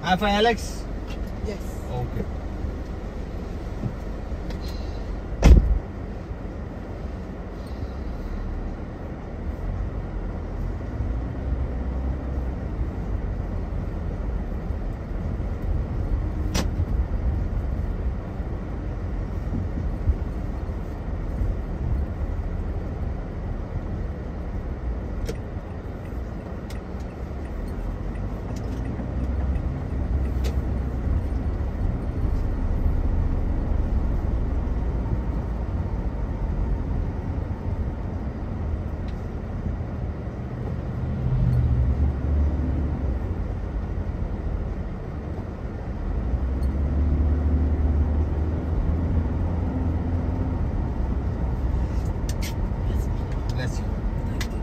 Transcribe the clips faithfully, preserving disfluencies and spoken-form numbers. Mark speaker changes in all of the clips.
Speaker 1: Uh, for Alex?
Speaker 2: Yes.
Speaker 1: Okay. Bless you.
Speaker 2: Thank you.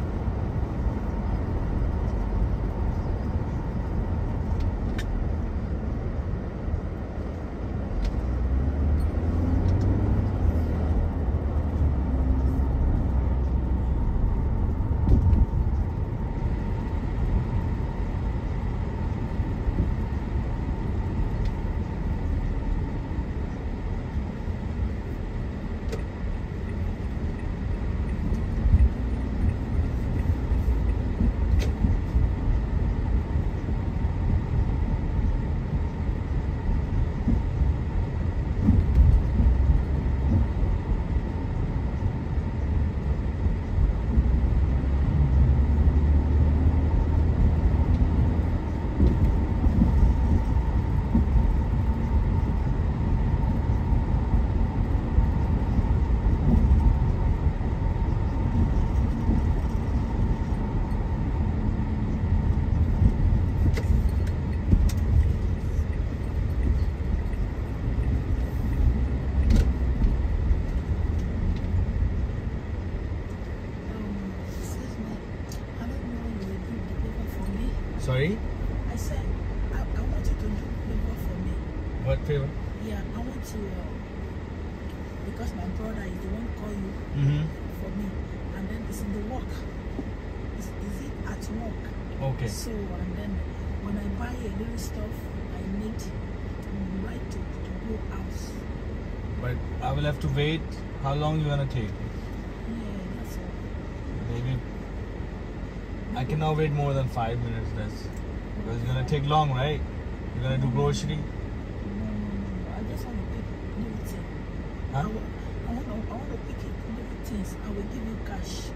Speaker 2: Um, excuse me. I don't know you will do the paper for me.
Speaker 1: Sorry?
Speaker 2: I said, I, I want you to do paper for me.
Speaker 1: What favor?
Speaker 2: Yeah, I want to, uh, because my brother is the one call you
Speaker 1: Mm-hmm.
Speaker 2: for me. And then it's in the work. Is, is it at work?
Speaker 1: Okay.
Speaker 2: So, and then when I buy a little stuff, I need to write to, to go out.
Speaker 1: But I will have to wait. How long you gonna take?
Speaker 2: Yeah, that's all.
Speaker 1: Maybe I cannot wait more than five minutes. That's because it's gonna take long, right? You're gonna do grocery.
Speaker 2: No, no, no, no. I just want to pick little things. I,
Speaker 1: Huh?
Speaker 2: wa- I, want to, I want to pick it little things. I will give you cash.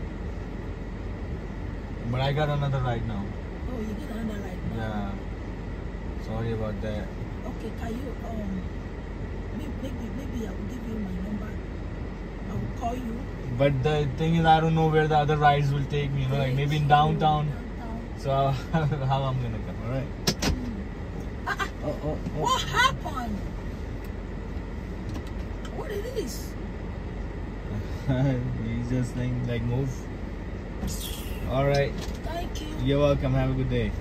Speaker 1: But I got another ride now.
Speaker 2: Oh, you get another right now?
Speaker 1: Yeah. Sorry about that.
Speaker 2: Okay, can you, um, maybe, maybe, maybe I will give you my number. I will call you.
Speaker 1: But the thing is, I don't know where the other rides will take me. You know, like maybe in downtown.
Speaker 2: Downtown.
Speaker 1: So how I'm gonna come? All right.
Speaker 2: Ah, ah,
Speaker 1: Oh, oh, oh.
Speaker 2: what happened? What it is?
Speaker 1: He's just saying like move. All right.
Speaker 2: Thank you.
Speaker 1: You're welcome. Have a good day.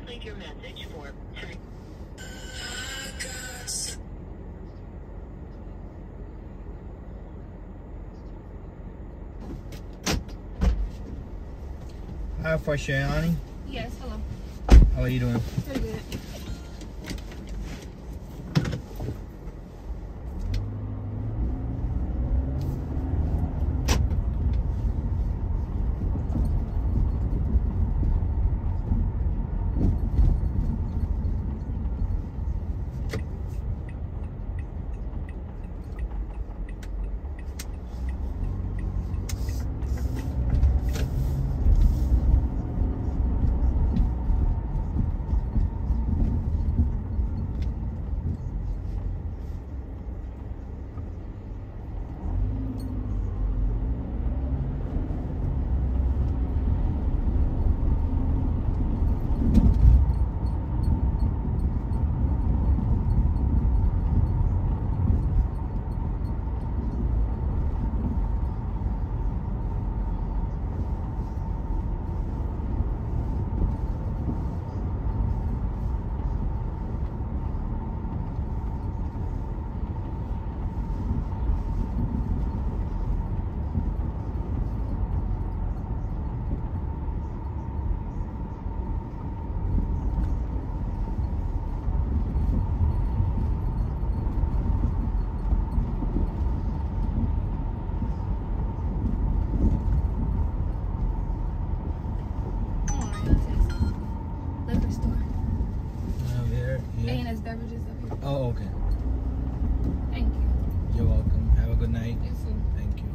Speaker 3: Please leave your message for three.
Speaker 4: Hi, Farshayani.
Speaker 5: Yes, hello.
Speaker 4: How are you doing?
Speaker 5: Pretty good. Liquor store.
Speaker 4: Uh, where? Here?
Speaker 5: A and S Beverages up here.
Speaker 4: Oh, okay.
Speaker 5: Thank you.
Speaker 4: You're welcome. Have a good night.
Speaker 5: You too.
Speaker 4: Thank you.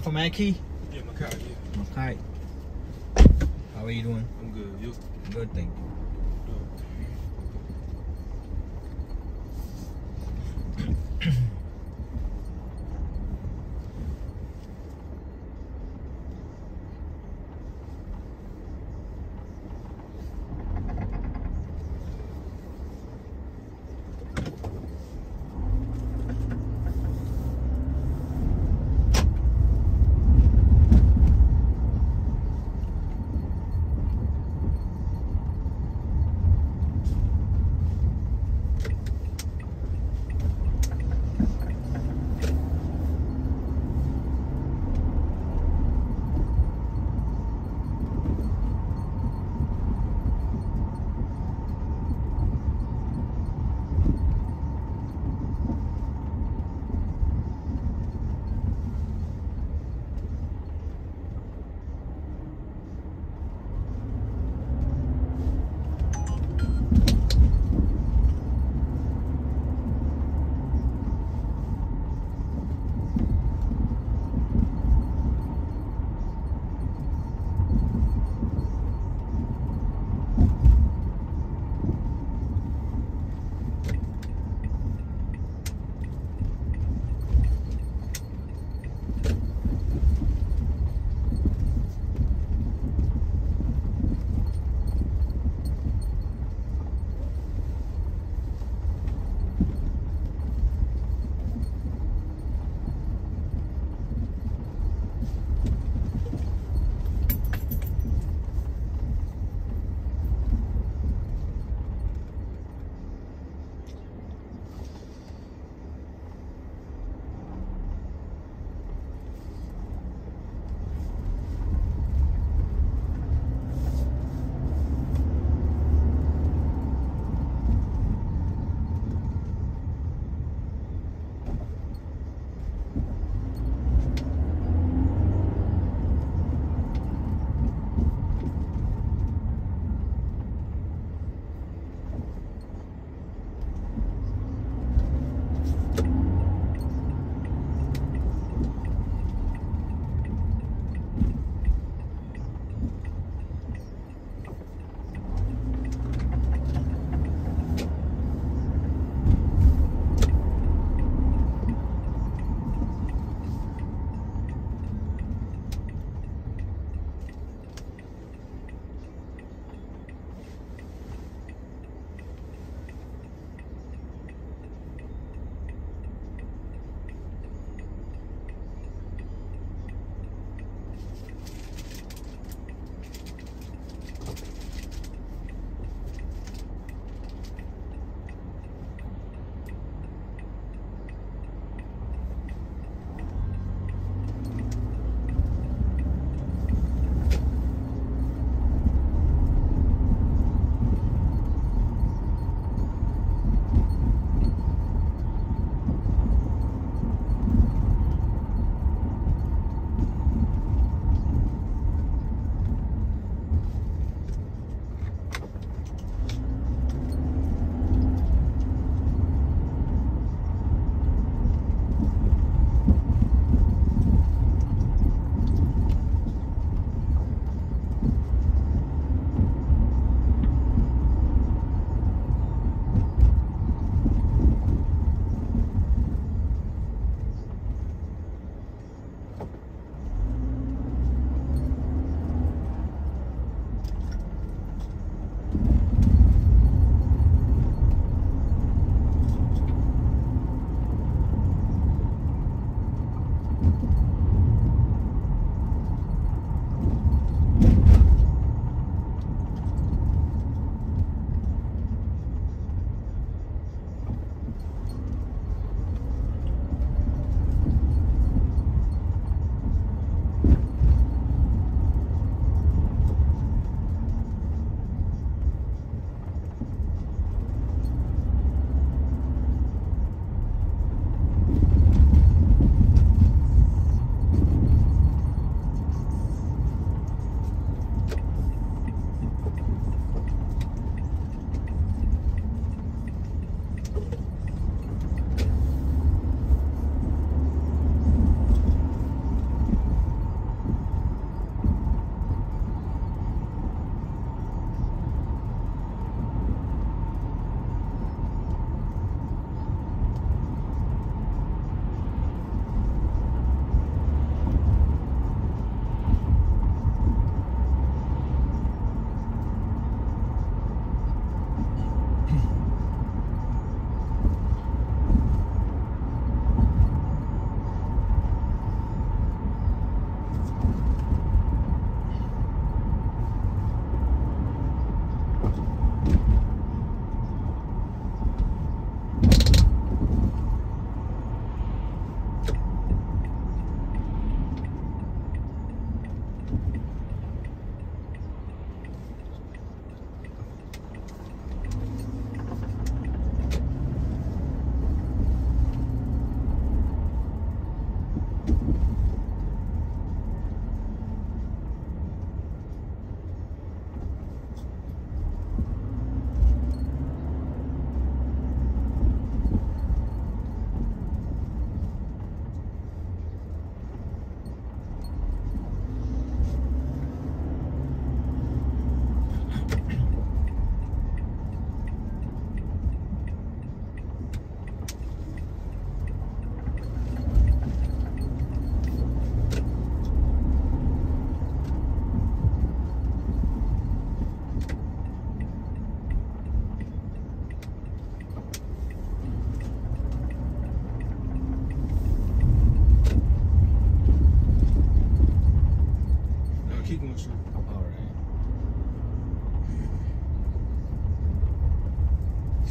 Speaker 4: from Mackey?
Speaker 6: Yeah, Makai, yeah.
Speaker 4: Mackay. How are you doing?
Speaker 6: I'm good. You?
Speaker 4: Good, thank you.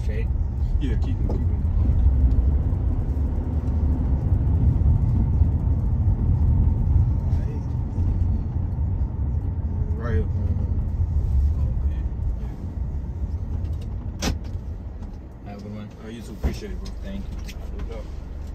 Speaker 1: Straight.
Speaker 6: Yeah, keep him, keep him. Right here.
Speaker 1: Okay. Have a good one.
Speaker 6: Uh, you too. Appreciate it, bro.
Speaker 1: Thank you.
Speaker 6: No doubt.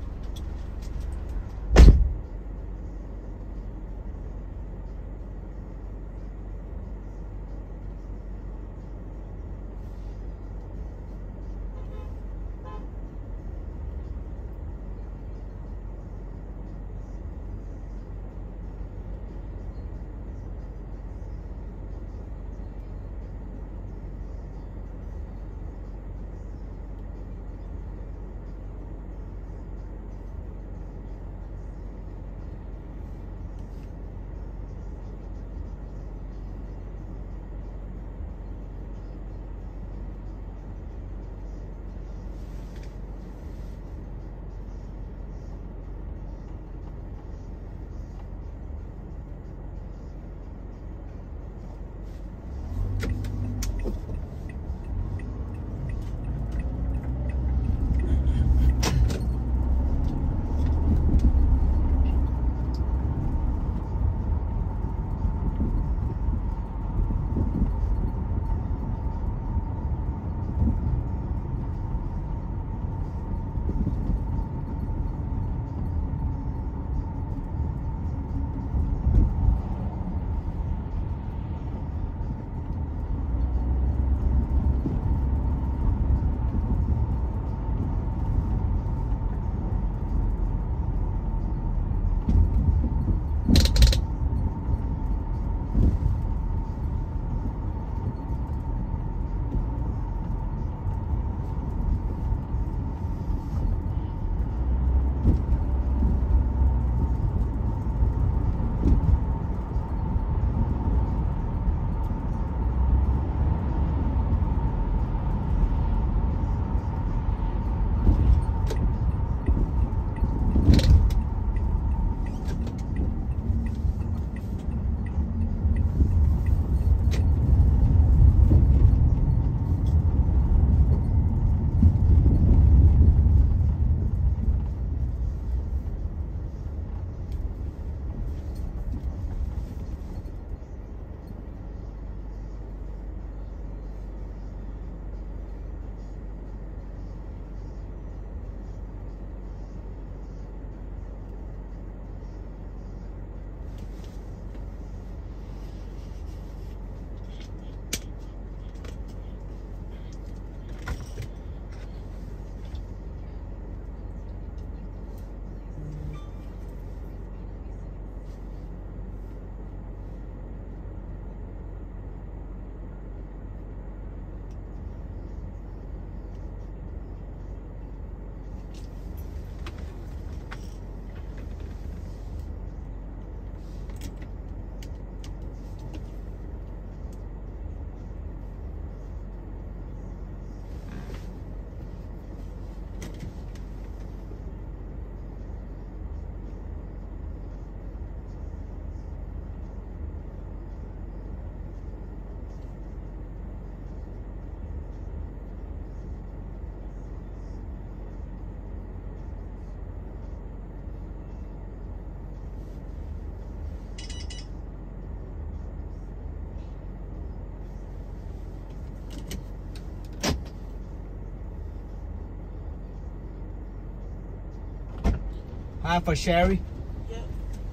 Speaker 1: Hi, for Sherry.
Speaker 2: Yep.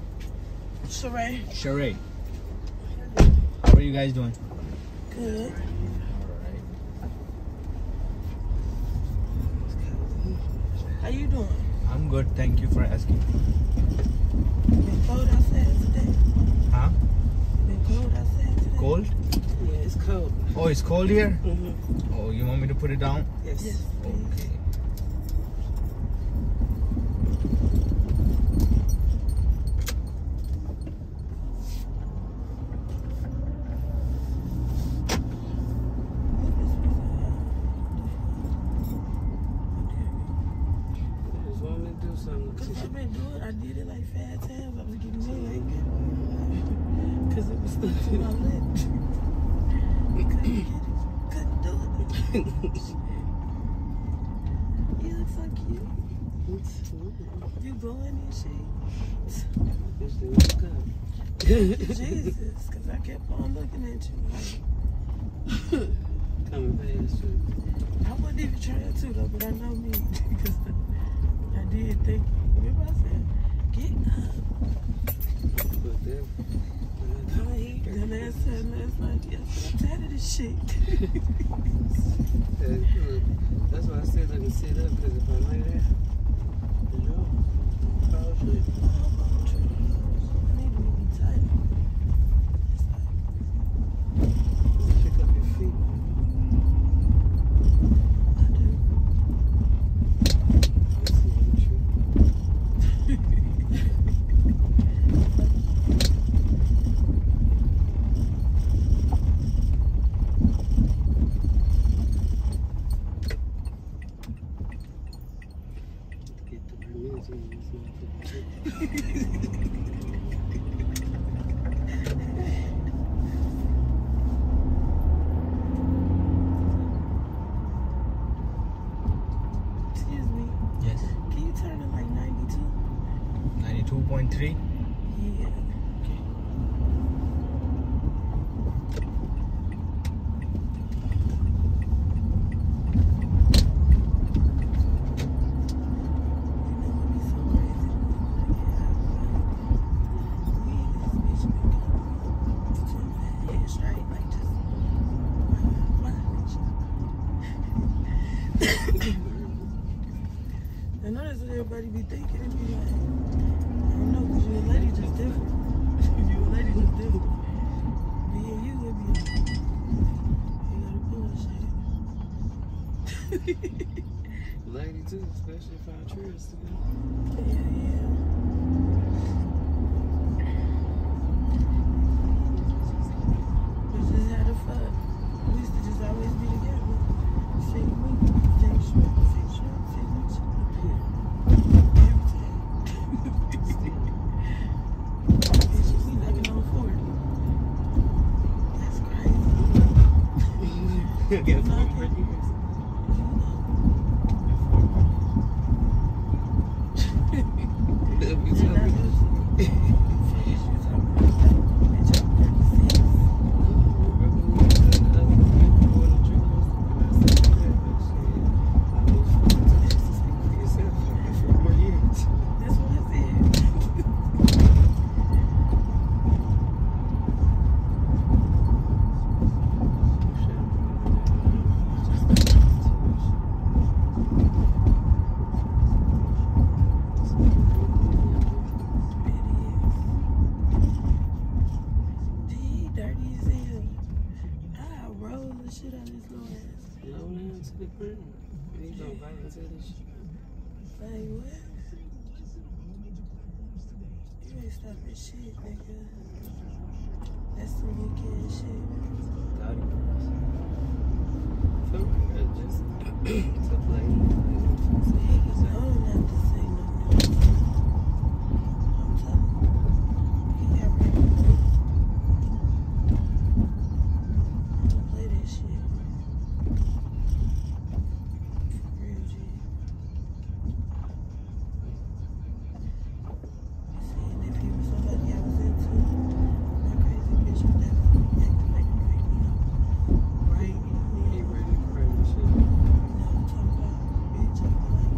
Speaker 2: Sheree.
Speaker 1: Sheree. How are you guys doing?
Speaker 2: Good. How you doing?
Speaker 1: I'm good. Thank you for asking.
Speaker 2: Been cold outside today.
Speaker 1: Huh?
Speaker 2: Been cold outside today.
Speaker 1: Cold?
Speaker 2: Yeah, it's cold.
Speaker 1: Oh, it's cold here?
Speaker 2: Mm-hmm.
Speaker 1: Oh, you want me to put it down?
Speaker 2: Yes. Yes.
Speaker 1: Okay.
Speaker 2: Cause I've been doing, I did it like five times. I was getting in, I ain't getting one. Cause it was stuck to my lip. Couldn't get it. Couldn't do it. so cute. You blowing and shit. Jesus, because I kept on looking at you.
Speaker 7: Coming past you.
Speaker 2: I wasn't even trying to though, but I know me. Because I did think, remember I said, get up.
Speaker 7: But then,
Speaker 2: Come here. Then last time, last night, yes, I'm tired of this shit.
Speaker 7: that's why I said let me sit up, because if I lay there, you know, fall asleep.
Speaker 2: I need to be tight.
Speaker 7: Pick up your feet.
Speaker 2: I do.
Speaker 7: Let's see what you. Get the minutes in this
Speaker 2: Excuse me.
Speaker 1: Yes.
Speaker 2: Can you turn it like ninety-two?
Speaker 1: ninety-two point three.
Speaker 2: Yeah. I know that's what everybody be thinking. It be like, I don't know, because you a lady just different. You a lady just different. Being you, it be like, you gotta bullshit.
Speaker 7: lady too, especially if I'm curious to know.
Speaker 2: Yeah, yeah. We just had a fuck. We used to just always be together. Shit, we take short, take short, take short. Every time. Bitch, we knocking on forty. That's crazy.
Speaker 7: Get four
Speaker 2: Knocking.
Speaker 7: more years. That'd be
Speaker 2: And I
Speaker 7: something.
Speaker 2: do shit. Fuck is you talking about? Bitch, I'm thirty-six. That's what I said. D, dirty as hell. I roll the shit out of this little ass. Like, what? You ain't stopping shit, nigga. That's some weak ass shit. Niggas know not to say nothing. I'm telling you. He got ready to do. Don't play that shit. Real G. Seeing if he was somebody I was into, my crazy bitch would definitely acting like right, you know. Right? You know, I'm talking about bitch, I'm like,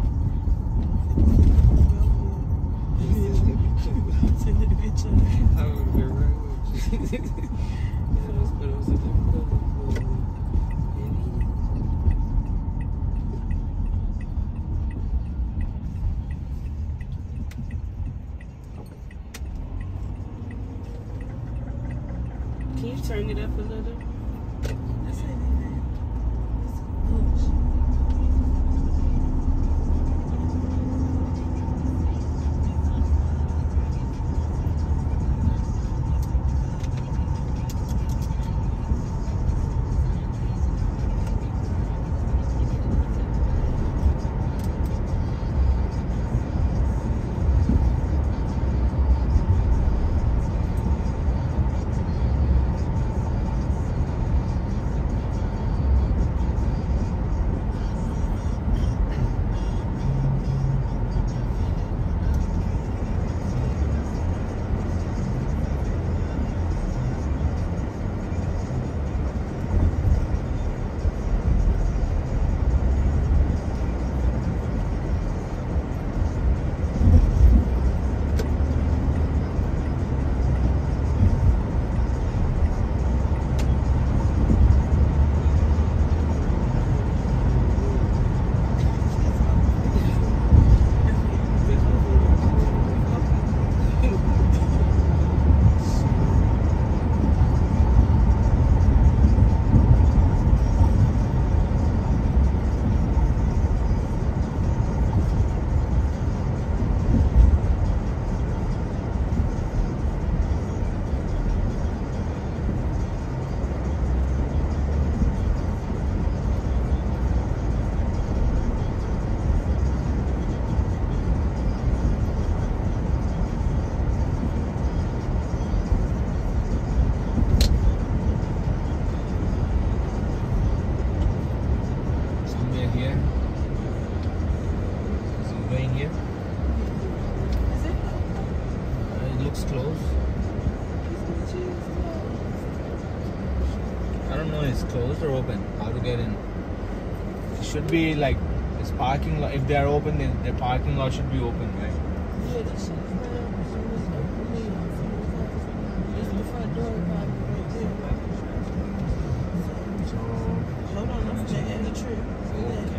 Speaker 2: send the bitch up.
Speaker 7: Can you turn it up a little?
Speaker 2: This ain't even. It's bullshit.
Speaker 4: closed or open? How to get in?
Speaker 1: It should be like this parking lot. If they are open, then their parking lot should be open, right?
Speaker 2: Yeah, this shit is right up. So it's open me. It's the front door probably right there.
Speaker 1: So
Speaker 2: Hold on, I'm gonna end the trip.
Speaker 1: okay.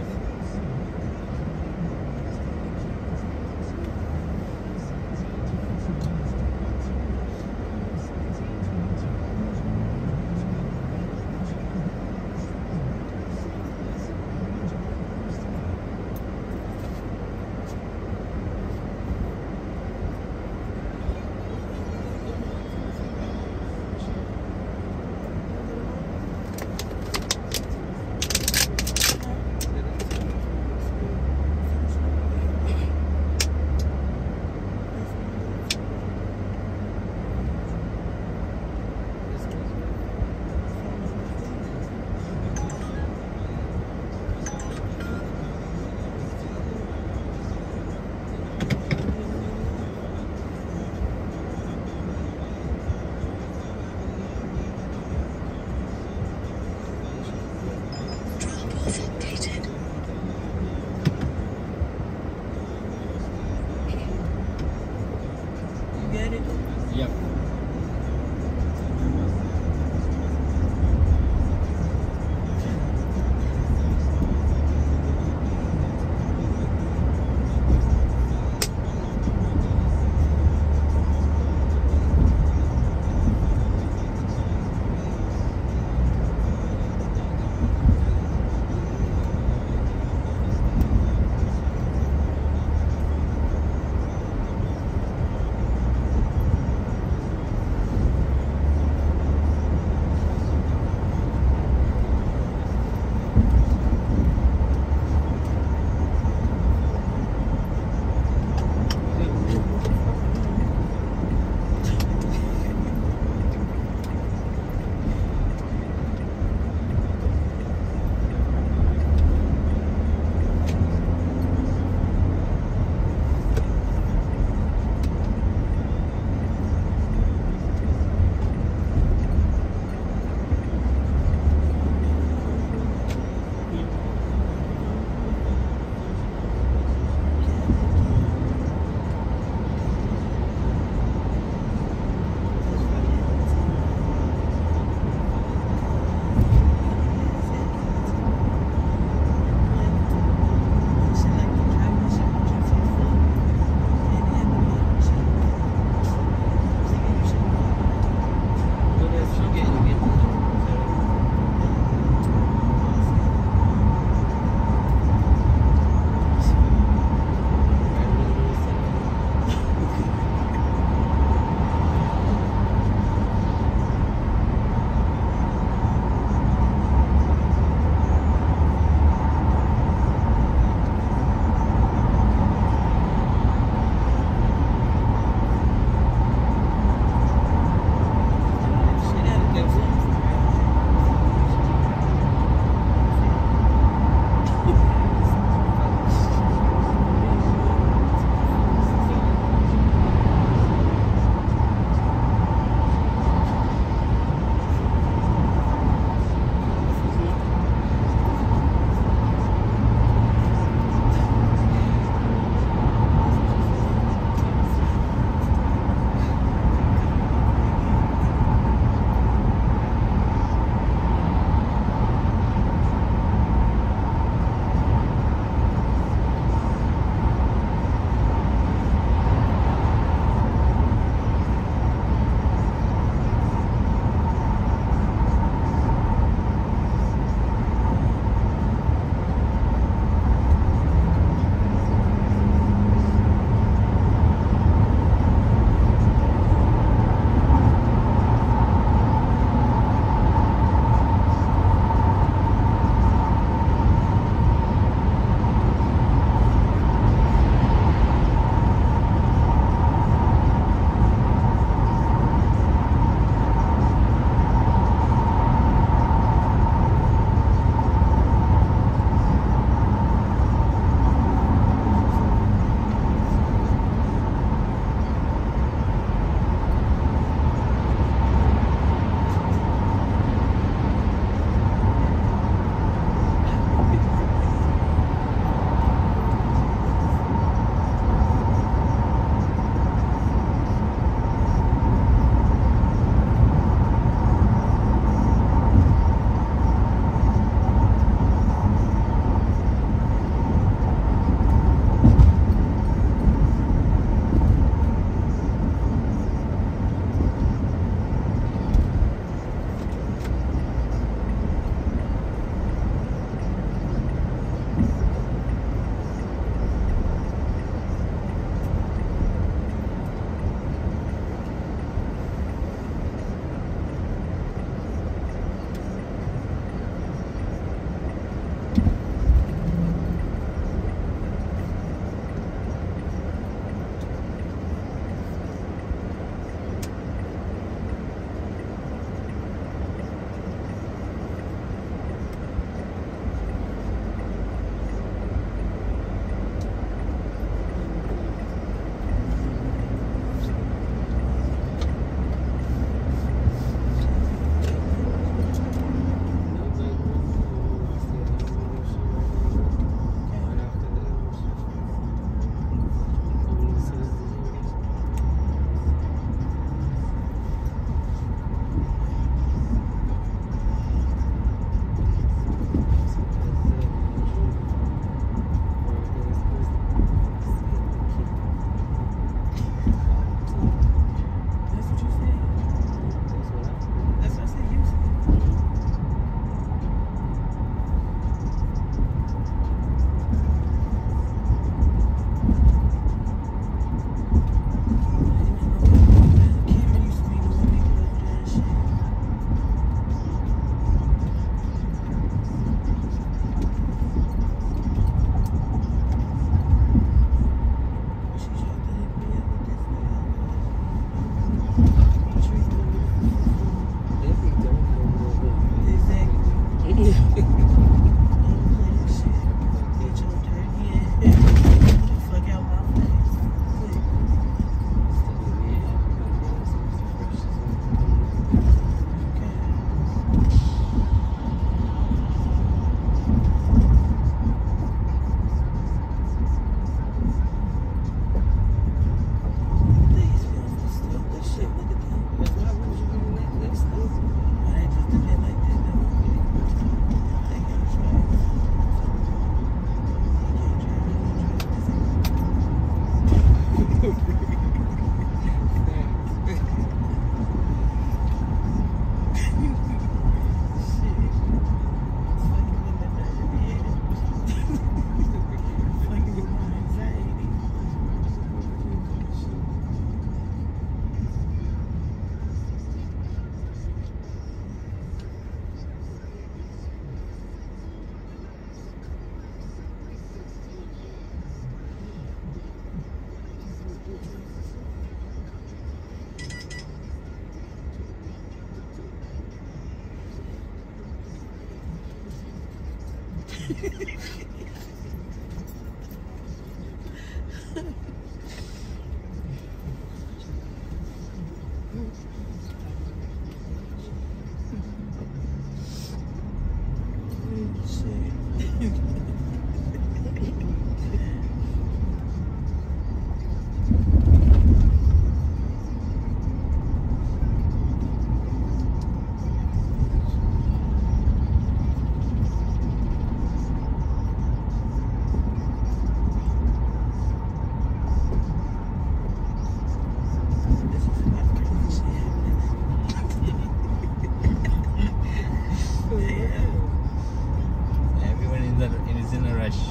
Speaker 1: Everyone in the is in a rush.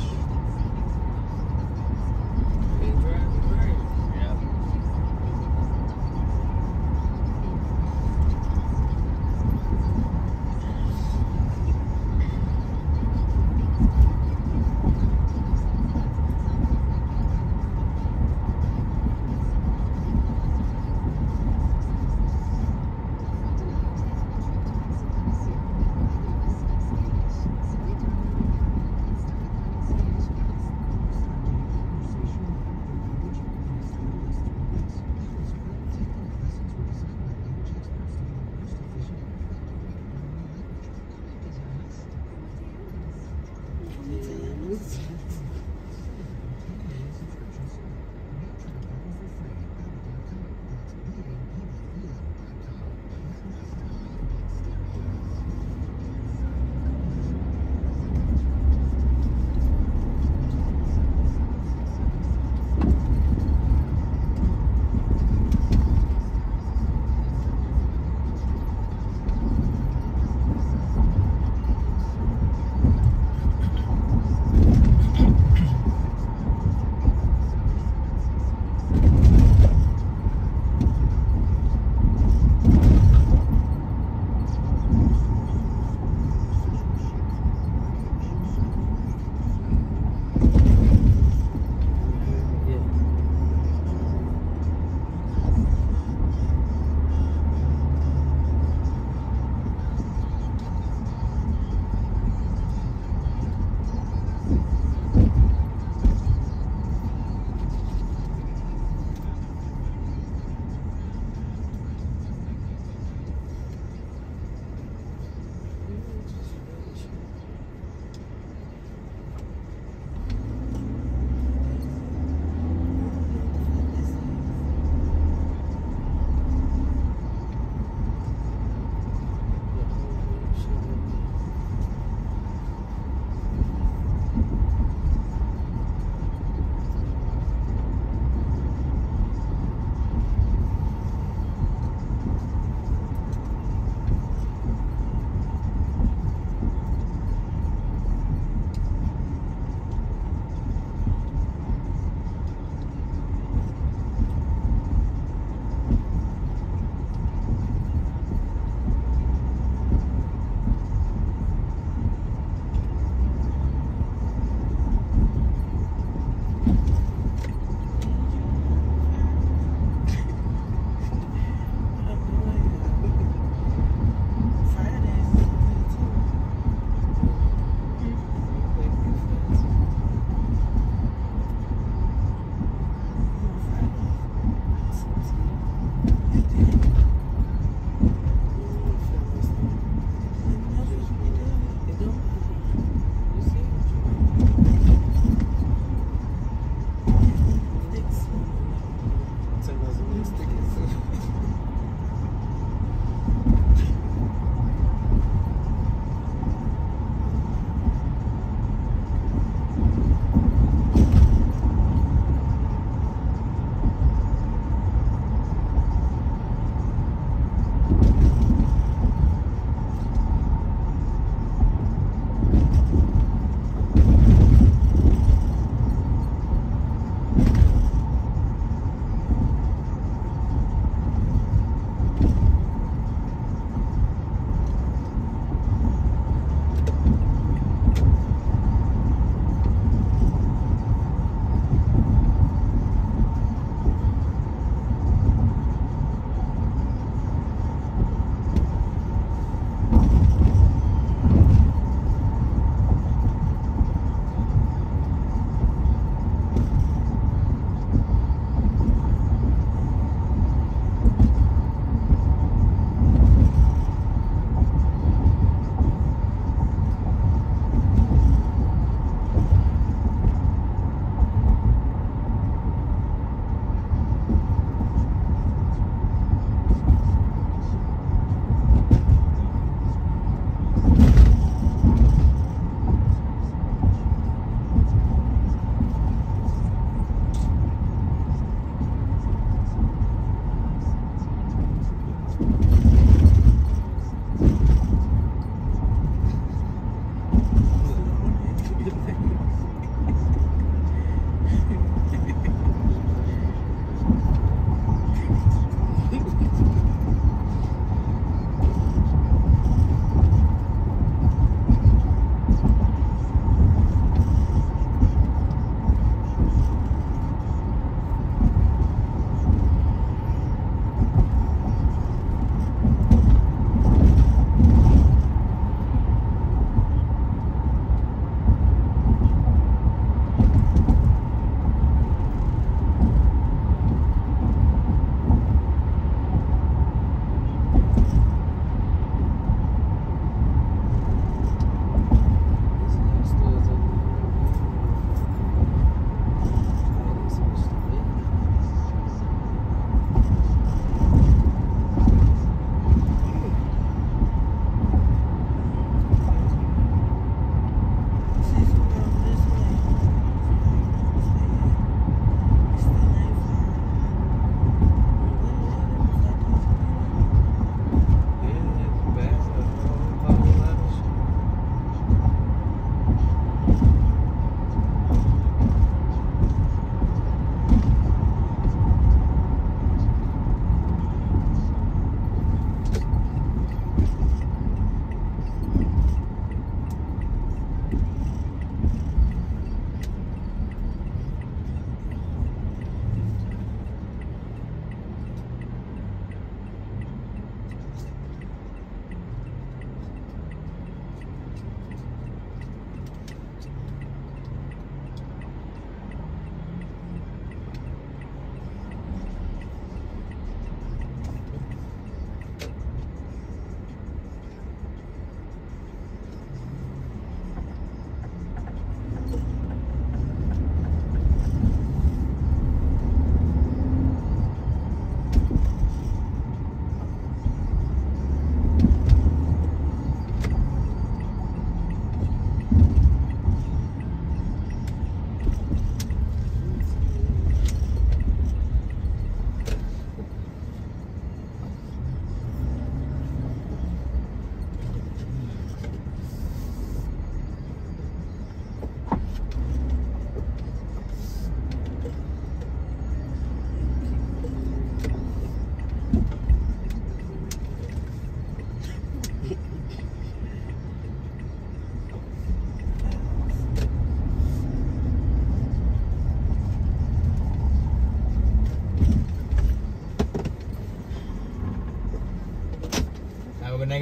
Speaker 1: Yep.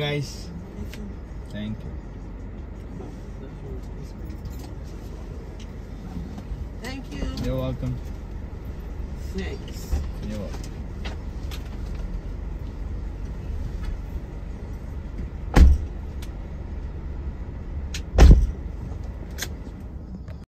Speaker 1: guys.
Speaker 2: Thank you.
Speaker 1: Thank you.
Speaker 2: Thank you.
Speaker 1: You're welcome.
Speaker 2: Thanks.
Speaker 1: You're welcome.